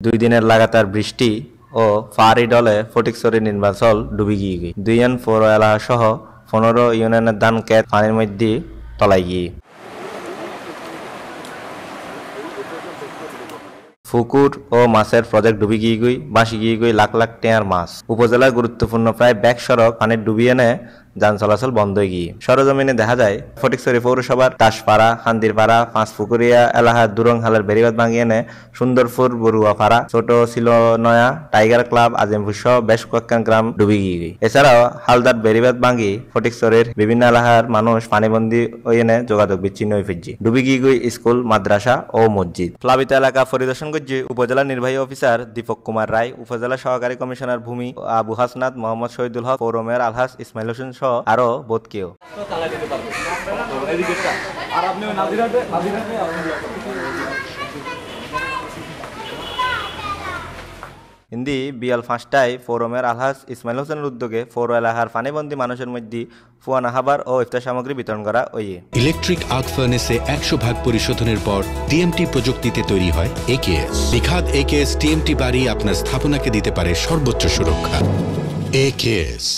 2 দিনের লাগাতার বৃষ্টি ও ফারি ডলে ফটিকছড়ি নির্বাচল ডুবি গিয়ে দুইয়ান পৌর এলাকা সহ 15 ইউনিয়নের ধান ক্ষেত পানির মধ্যে তলায় গিয়ে পুকুর ও মাছের প্রজেক্ট ডুবি গিয়ে বাসি গিয়ে লাখ লাখ টেয়ার মাছ উপজেলার গুরুত্বপূর্ণ প্রায় ব্যাগ সড়ক পানির ডুবিয়ে এনে যান চলাচল বন্ধ হয়ে গিয়ে সরজমিনে দেখা যায় ফটিকছড়ি পৌরসভার তাসপাড়া খান্দিরপাড়া পাঁচপুকুরিয়া এলাকার দুরংহালের বেড়িবাঁধ ভাঙিয়ে এনে সুন্দরপুর বড়ুয়াপাড়া ছোট ছিল নয়া টাইগার ক্লাব আজিমপুর সহ বেশ কয়েকখান গ্রাম ডুবি গিয়ে এছাড়াও হালদার বেড়িবাঁধ ভাঙি ফটিকছড়ির বিভিন্ন এলাকার মানুষ পানিবন্দী হয়ে এনে যোগাযোগ বিচ্ছিন্ন হয়ে ফিরছে ডুবি গিয়ে স্কুল মাদ্রাসা ও মসজিদ প্লাবিত এলাকা পরিদর্শন করছে উপজেলা নির্বাহী অফিসার দীপক কুমার রায় উপজেলা সহকারী কমিশনার ভূমি আবু হাসনাত মোহাম্মদ শহীদুল হক পৌর মেয়র আলহাজ ইসমাইল হোসেন সহ আরো বোধ কেউ হিন্দি বিয়াল 5টায় পৌরমের আলহাজ ইসমাইল হোসেনের উদ্যোগে পৌর এলাকার পানিবন্দী মানুষের মধ্যে ফুয়ানা খাবার ও ইফতার সামগ্রী বিতরণ করা হয়ে ইলেকট্রিক আর্ক ফার্নেসে 100% পরিশোধনের পর টিএমটি প্রযুক্তিতে তৈরি হয় একেএস বিখাত একেএস টিএমটি বাড়ি আপনার স্থাপনাকে দিতে পারে সর্বোচ্চ সুরক্ষা একেএস